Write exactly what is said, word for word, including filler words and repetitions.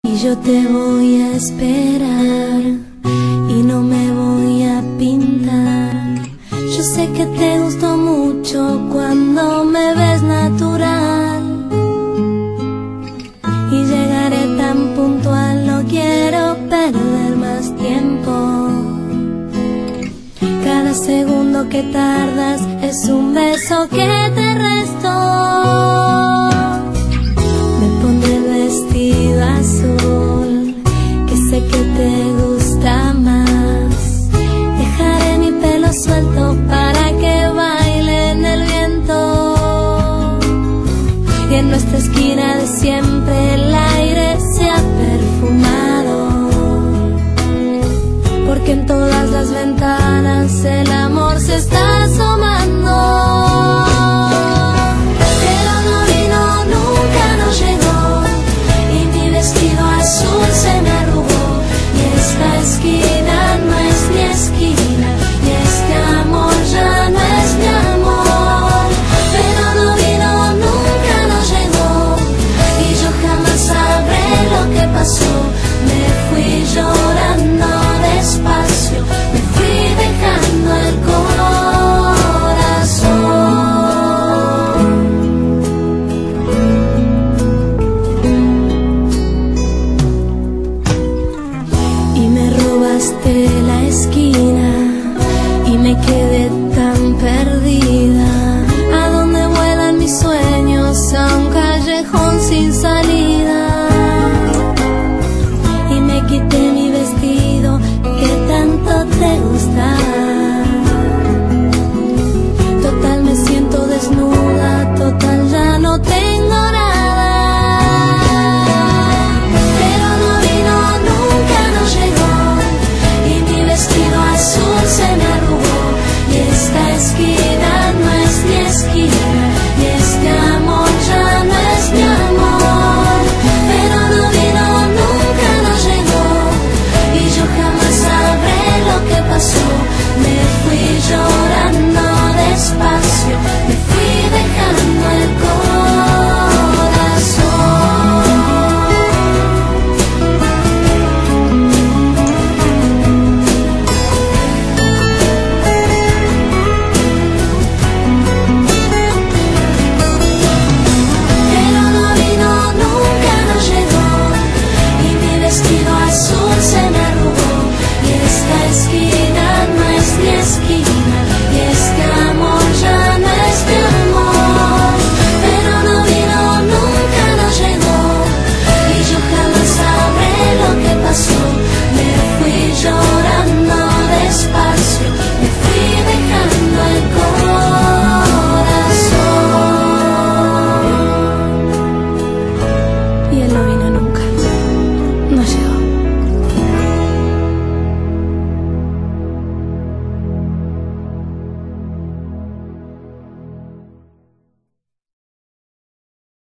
Y yo te voy a esperar y no me voy a pintar. Yo sé que te gustó mucho cuando me ves natural. Y llegaré tan puntual, no quiero perder más tiempo. Cada segundo que tardas es un beso que te